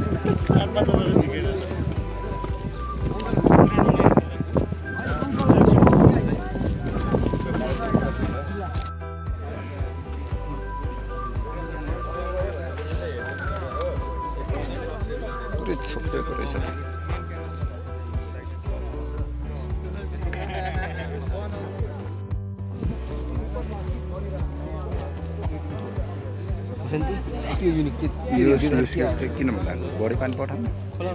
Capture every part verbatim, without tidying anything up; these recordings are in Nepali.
छोपेको रहेछ त्यो युनिक के यो चाहिँ किन भन्दा बढी पानी पठाउनु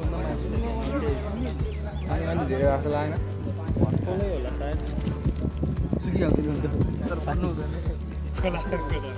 पानी अलि धेरै आएको लागेन खोलै होला सायद सुकिहाल्दैन नि त तर पानी हुँदैन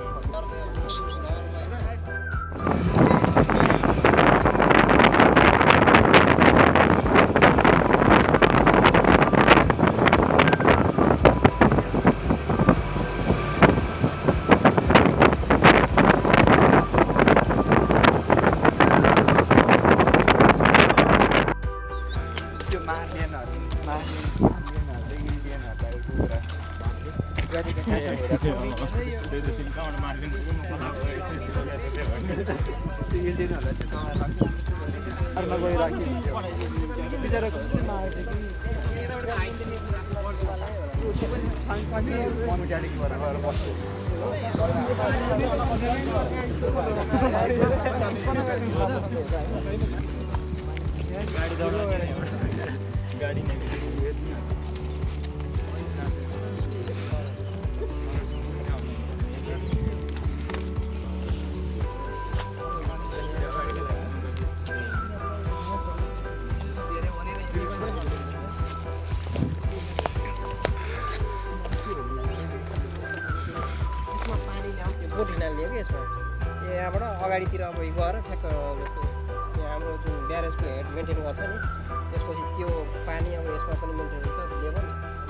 यहाँबाट अगाडितिर अब गएर ठ्याक्क जस्तो यहाँ हाम्रो जुन ब्यारेजको हेड मेन्टेन गर्छ नि त्यसपछि त्यो पानी अब यसमा पनि मेन्टेन हुन्छ लेभल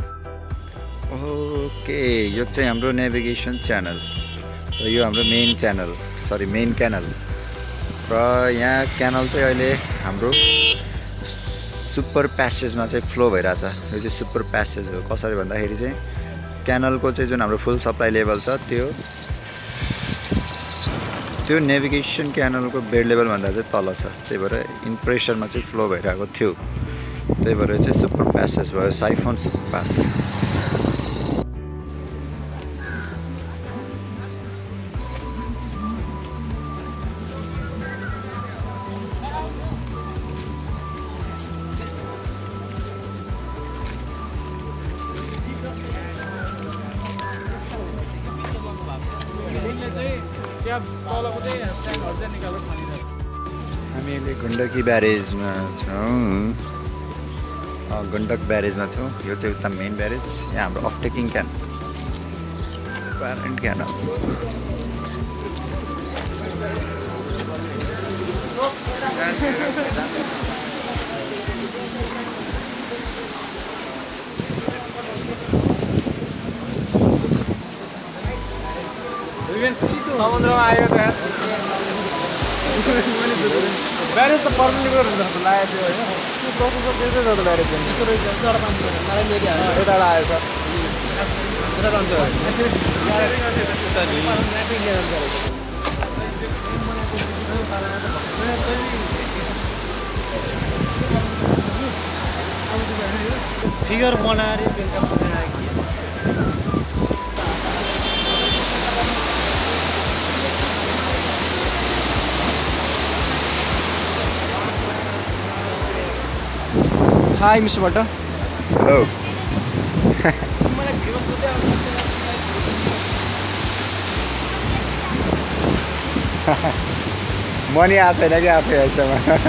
ओके यो चाहिँ हाम्रो नेभिगेसन च्यानल र यो हाम्रो main channel sorry main canal र यहाँ क्यानल चाहिँ अहिले हाम्रो सुपर प्यासेजमा चाहिँ फ्लो भइरहेछ यो चाहिँ सुपर प्यासेज हो कसरी भन्दाखेरि चाहिँ क्यानलको चाहिँ जुन हाम्रो फुल सप्लाई लेभल छ त्यो त्यो नेभिगेसन क्यानलको बेड लेभल भन्दा चाहिँ तल छ त्यही भएर इन प्रेसरमा चाहिँ फ्लो भइरहेको थियो त्यही भएर चाहिँ सुपर प्यासेज भयो साइफोन पास हामी गण्डकी ब्यारेजमा छौँ गण्डक ब्यारेजमा छौँ यो चाहिँ उता मेन ब्यारेज यहाँ हाम्रो अफटेकिङ क्यान प्यारेन्ट क्यानल समुद्रमा आयो त ब्यारेज त पर्ने गरेर लागेको थियो होइन त्यो दस वर्ष त्यस्तै छ त ब्यारेज यताबाट आएछ फिगर बनाएर बेलुका Hi, Mister Butter. Hello. Money आछ छैन क्या आफै आइसमा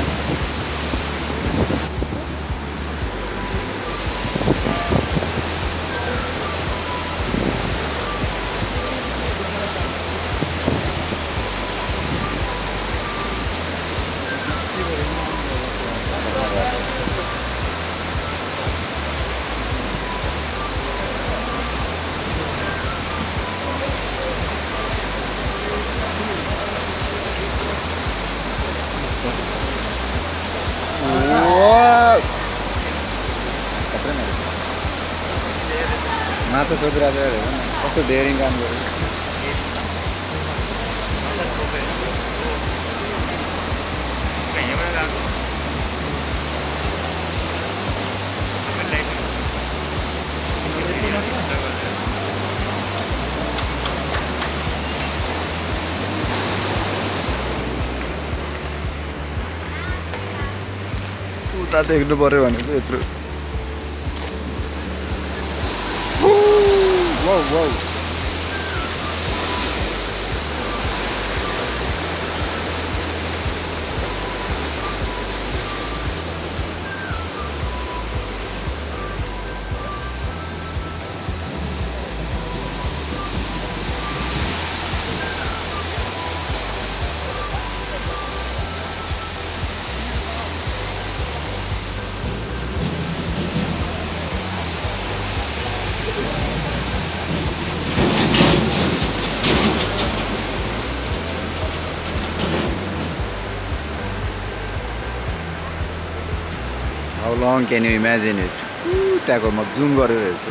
माछा सोधिरहेको हेर कस्तो डेरिङ काम गर्यो कहीँमा उता देख्नु पर्यो भनेको यत्रो wow wow How long can you imagine it? त्यहाँको म जुम गरेर हेर्छु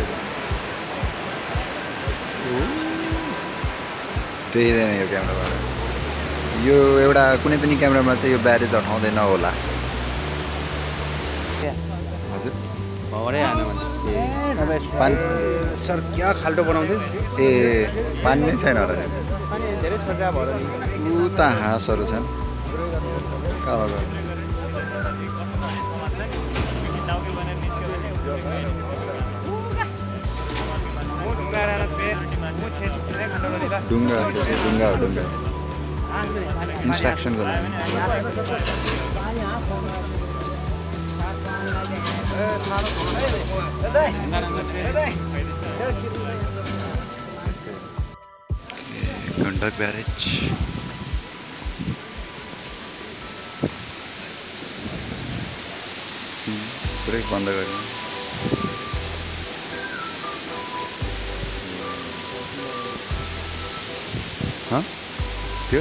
देखिँदैन यो क्यामेराबाट यो एउटा कुनै पनि क्यामेरामा चाहिँ यो ब्यारेज हटाउँदैन होला हजुर भवरै हाल्नु भन्छ पानी सर क्या खाल्टो बनाउँदै ए पानी नै छैन होला पानी धेरै छोटा भएर उता हाँसहरू छन् कहाँ हो ढुङ्गा ढुङ्गा हो ढुङ्गा इन्स्ट्रक्सन गर्नु गण्डक ब्यारेज ब्रेक बन्द गर्नु त्यो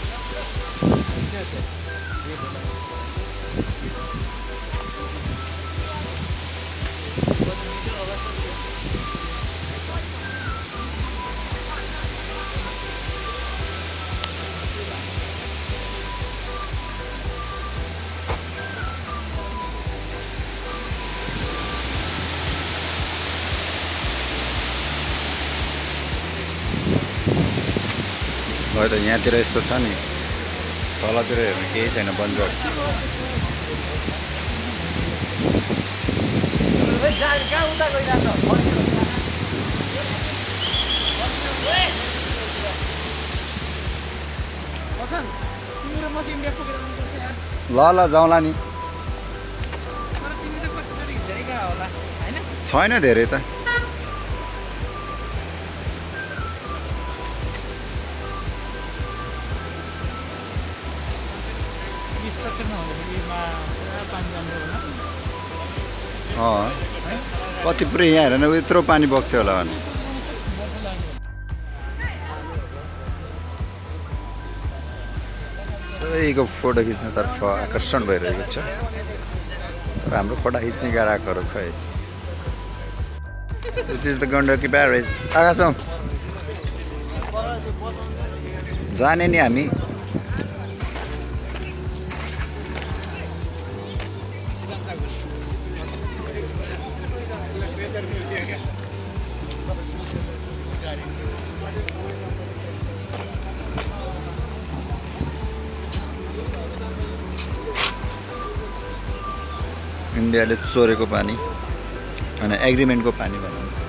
भयो त यहाँतिर यस्तो छ नि तलतिर हेर्नु केही छैन बन्द गर्छ ल ल जाउँला नि छैन धेरै त अँ कति पुरै यहाँ हेरेन यत्रो पानी बग्थ्यो होला भने सबैको फोटो खिच्नतर्फ आकर्षण भइरहेको छ र हाम्रो फोटो खिच्ने ग्राहकहरू खै this is the Gandaki barrage आकाश जाने नि हामी इन्डियाले चोरेको पानी अनि एग्रिमेन्टको पानी भनौँ